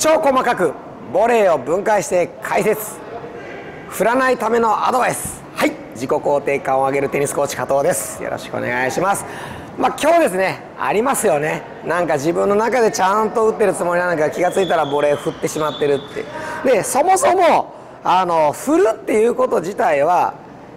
超細かくボレーを分解して解説、振らないためのアドバイス。はい、自己肯定感を上げるテニスコーチ加藤です。よろしくお願いします。今日ですね、ありますよね。なんか自分の中でちゃんと打ってるつもりなんだけど、気が付いたらボレー振ってしまってるって。でそもそも振るっていうこと自体は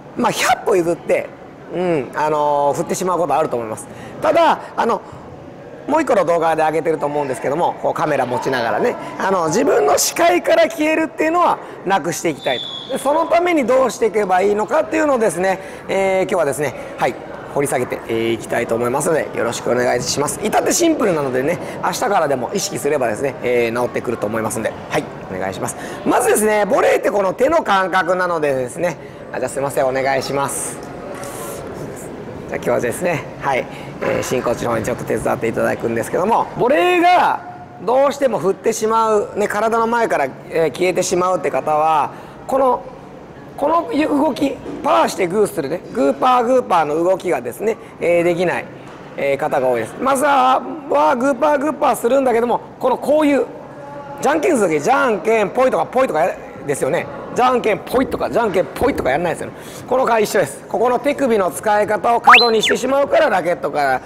100歩譲って振ってしまうことあると思います。ただもう一個の動画で上げてると思うんですけども、こうカメラ持ちながらね、自分の視界から消えるっていうのはなくしていきたいと。でそのためにどうしていけばいいのかっていうのをですね、今日はですね、掘り下げていきたいと思いますので、よろしくお願いします。至ってシンプルなのでね、明日からでも意識すればですね、治ってくると思いますんで、お願いします。まずですね、ボレーってこの手の感覚なのでですね、じゃあすいません、お願いします。じゃあ今日はですね、新コーチの方にちょっと手伝っていただくんですけども、ボレーがどうしても振ってしまう、体の前から、消えてしまうって方は、この動き、パーしてグーするね、グーパーの動きがですね、できない、方が多いです。まずはグーパーするんだけども、こういうじゃんけんする時、じゃんけんポイとかポイとかですよね。じゃんけんポイとかじゃんけんポイとかやらないですよね。この回一緒です。ここの手首の使い方を過度にしてしまうからラケットから、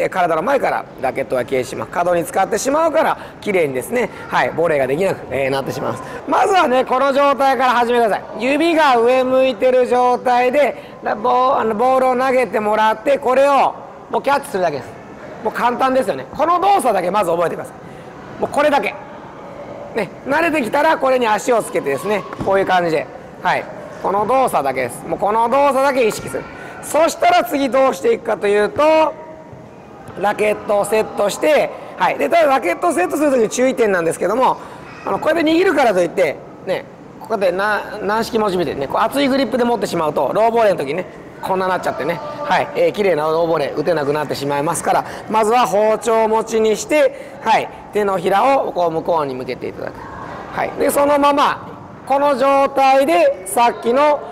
体の前からラケットが消えてしまう。過度に使ってしまうから綺麗にですね、ボレーができなく、なってしまいます。まずはね、この状態から始めてください。指が上向いてる状態でボールを投げてもらって、これをもうキャッチするだけです。もう簡単ですよね。この動作だけまず覚えてください。もうこれだけね、慣れてきたらこれに足をつけてですね、こういう感じで、この動作だけです。もうこの動作だけ意識する。そしたら次どうしていくかというと、ラケットをセットして、でただラケットをセットする時に注意点なんですけども、こうやって握るからといってね、ここで軟式持ちみたいにね、こう熱いグリップで持ってしまうとローボレーの時にね、こんななっちゃってね、綺麗なローボレー打てなくなってしまいますから、まずは包丁持ちにして、手のひらをこう向こうに向けていただく。でそのままこの状態でさっきの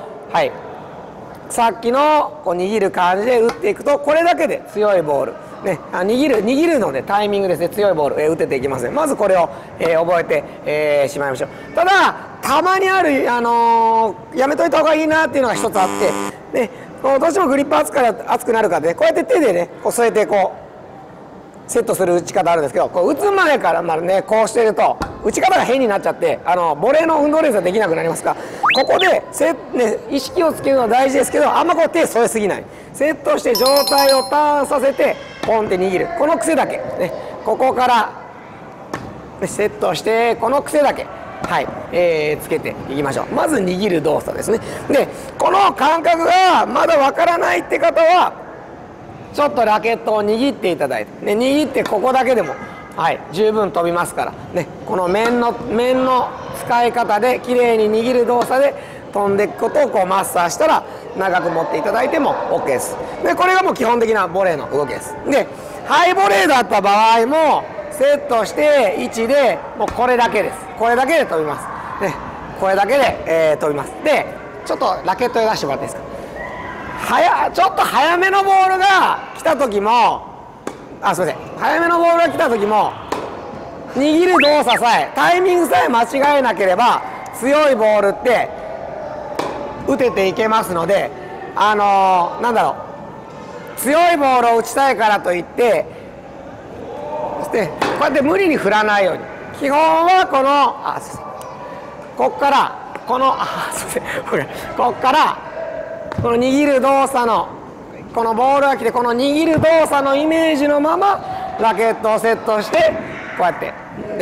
こう握る感じで打っていくと、これだけで強いボールね、握るのでタイミングですね、強いボール、打てていきますね。まずこれを、覚えて、しまいましょう。ただたまにある、やめといた方がいいなっていうのが一つあって、どうしてもグリップ熱くなるからね、こうやって手でね、こう添えてこうセットする打ち方あるんですけど、こう打つ前からね、こうしてると打ち方が変になっちゃって、ボレーの運動練習ができなくなりますから、ここで意識をつけるのは大事ですけど、あんまこう手添えすぎない。セットして状態をターンさせてポンって握る、この癖だけ、ね、ここからセットしてこの癖だけつけていきましょう。まず握る動作ですね。でこの感覚がまだわからないって方は、ちょっとラケットを握っていただいて、握ってここだけでも、十分飛びますから、この面の使い方で綺麗に握る動作で飛んでいくことをこうマスターしたら、長く持っていただいても OK です。でこれがもう基本的なボレーの動きです。でハイボレーだった場合もセットして位置でもうこれだけです。これだけで飛びます。これだけで、飛びます。でちょっとラケットで出してもらっていいですか。ちょっと早めのボールが来た時も、すいません、早めのボールが来た時も握る動作さえ、タイミングさえ間違えなければ強いボールって打てていけますので、なんだろう、強いボールを打ちたいからといって、そしてこうやって無理に振らないように、基本はこのこっからこのこっからこの握る動作の、このボールが来てこの握る動作のイメージのままラケットをセットして、こうやって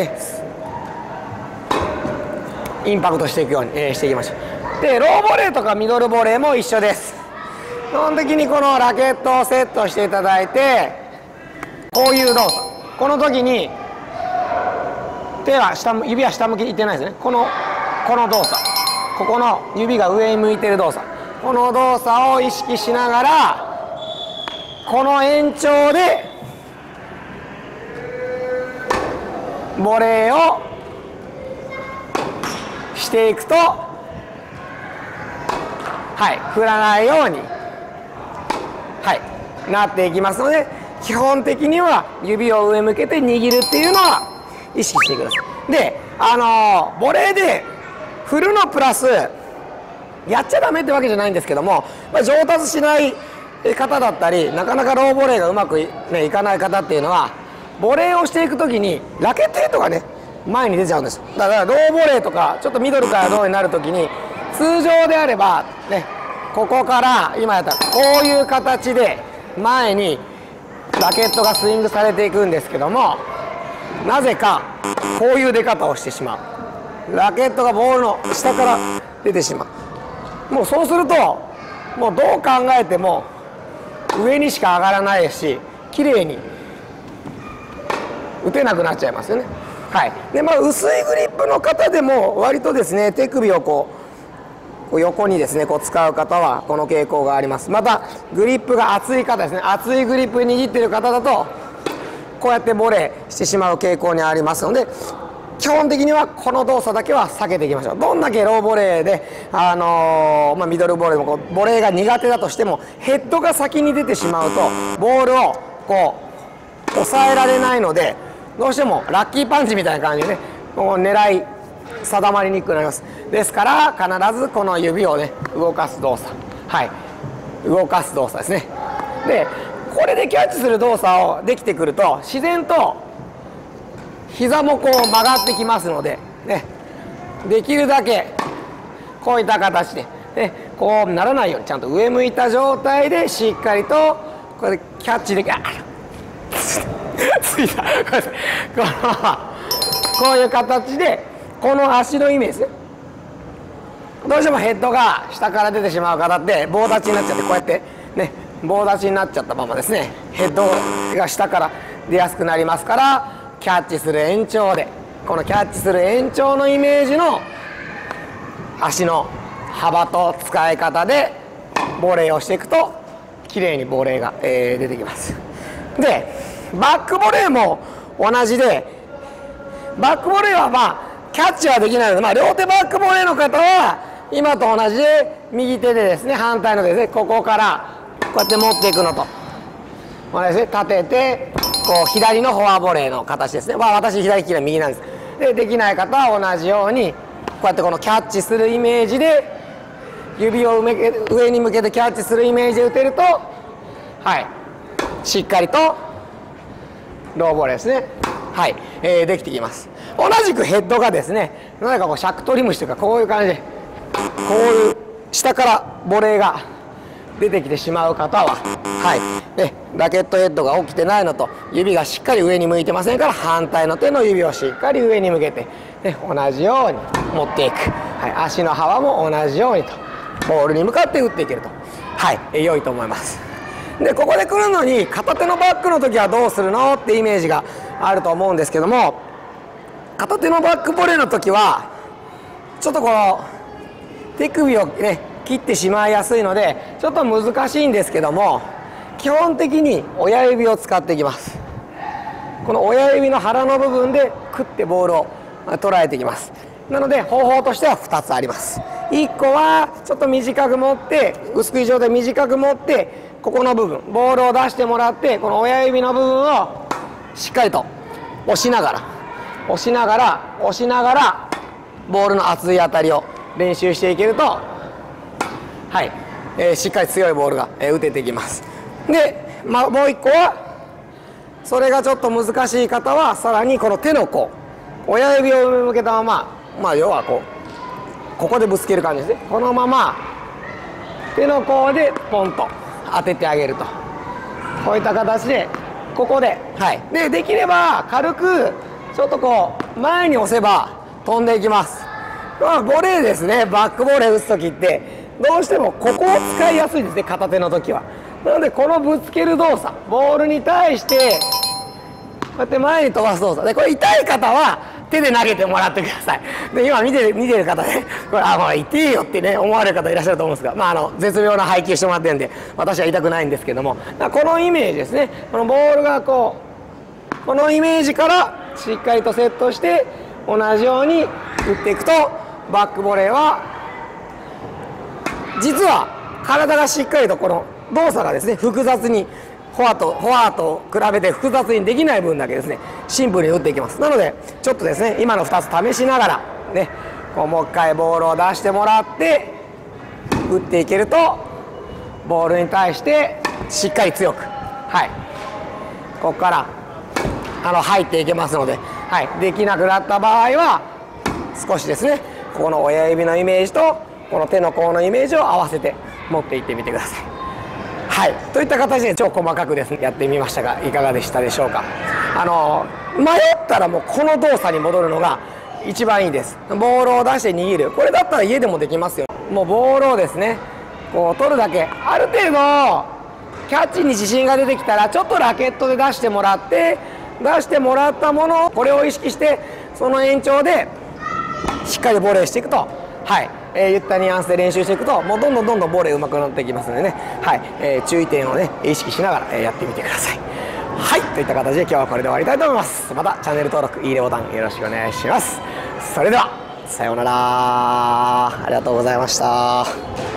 インパクトしていくように、していきましょう。でローボレーとかミドルボレーも一緒です。基本的にこのラケットをセットしていただいて、こういう動作、この時に指は下向きにいってないですね。この動作、ここの指が上に向いてる動作、この動作を意識しながら、この延長でボレーをしていくと、振らないように、なっていきますので、基本的には指を上向けて握るっていうのは意識してください。 でボレーで振るのプラスやっちゃダメってわけじゃないんですけども、上達しない方だったりなかなかローボレーがうまくいかない方っていうのは、ボレーをしていく時にラケットヘッドがね前に出ちゃうんですよ。だからローボレーとかちょっとミドルからローになる時に、通常であればね、ここから今やったらこういう形で前にラケットがスイングされていくんですけども、なぜかこういう出方をしてしまう。ラケットがボールの下から出てしまう。もうそうするともうどう考えても上にしか上がらないですし、綺麗に打てなくなっちゃいますよね。はい。で薄いグリップの方でも割とですね、手首をこう横にですね使う方はこの傾向があります。またグリップが厚い方ですね、厚いグリップ握っている方だとこうやってボレーしてしまう傾向にありますので、基本的にはこの動作だけは避けていきましょう。どんだけローボレーで、ミドルボレーでもボレーが苦手だとしても、ヘッドが先に出てしまうとボールを抑えられないので、どうしてもラッキーパンチみたいな感じでね、狙い定まりにくくなります。ですから必ずこの指をね動かす動作、動かす動作ですね。でこれでキャッチする動作をできてくると、自然と膝も曲がってきますので、ね、できるだけこういった形で、ね、こうならないようにちゃんと上向いた状態でしっかりとこれでキャッチできる。ついた。こういう形でこの足のイメージですね。どうしてもヘッドが下から出てしまう方って棒立ちになっちゃって、こうやってね棒立ちになっちゃったままですね、ヘッドが下から出やすくなりますから、キャッチする延長で、このキャッチする延長のイメージの足の幅と使い方でボレーをしていくと綺麗にボレーが、出てきます。でバックボレーも同じで、バックボレーはキャッチはできないので、両手バックボレーの方は今と同じで右手でですね、反対の手でここからこうやって持っていくのと同じですね、立てて左のフォアボレーの形ですね。私左利きな右なんです。でできない方は同じようにこうやってこのキャッチするイメージで指を上に向けてキャッチするイメージで打てると、しっかりとローボレーですね、できてきます。同じくヘッドがですね、何かシャクトリムシというか、こういう感じでこういう下からボレーが出てきてしまう方は、ラケットヘッドが起きてないのと指がしっかり上に向いてませんから、反対の手の指をしっかり上に向けて、同じように持っていく、足の幅も同じようにとボールに向かって打っていけると、良いと思います。でここで来るのに片手のバックの時はどうするのってイメージがあると思うんですけども、片手のバックボレーの時はちょっとこの手首をね切ってしまいやすいのでちょっと難しいんですけども、基本的に親指を使っていきます。この親指の腹の部分でクッてボールを捉えていきます。なので方法としては2つあります。1個はちょっと短く持って、薄く状態短く持って、ここの部分ボールを出してもらって、この親指の部分をしっかりと押しながらボールの厚い当たりを練習していけると、しっかり強いボールが打ててきます。で、もう1個はそれがちょっと難しい方はさらにこの手の親指を上向けたまま、要はここでぶつける感じですね。このまま手の甲でポンと当ててあげると、こういった形でここで、できれば軽くちょっと前に押せば飛んでいきます。ボレーですね、バックボレー打つ時ってどうしてもここを使いやすいですね、片手の時は。なのでこのぶつける動作、ボールに対してこうやって前に飛ばす動作で、これ痛い方は手で投げてもらってください。で今見てる方ね、これ痛いよってね思われる方いらっしゃると思うんですが、絶妙な配球してもらってるんで私は痛くないんですけども、このイメージですね。このボールがこのイメージからしっかりとセットして同じように打っていくと、バックボレーは実は体がしっかりとこの動作がですね複雑にフォアと比べて複雑にできない分だけですねシンプルに打っていきます。なのでちょっとですね今の2つ試しながらねこうもう一回ボールを出してもらって打っていけるとボールに対してしっかり強く、はい、ここから入っていけますので、はい、できなくなった場合は少しですねここの親指のイメージとこの手の甲のイメージを合わせて持っていってみてください。はい、といった形で超細かくですねやってみましたがいかがでしたでしょうか。迷ったらもうこの動作に戻るのが一番いいです。ボールを出して握る、これだったら家でもできますよ。もうボールをですねこう取るだけ、ある程度キャッチに自信が出てきたらちょっとラケットで出してもらって出してもらったものこれを意識してその延長でしっかりボレーしていくと、はい、言ったニュアンスで練習していくともうどんどんボレー上手くなっていきますのでね、はい、注意点をね意識しながらやってみてください。はい、といった形で今日はこれで終わりたいと思います。またチャンネル登録いいねボタンよろしくお願いします。それではさようなら、ありがとうございました。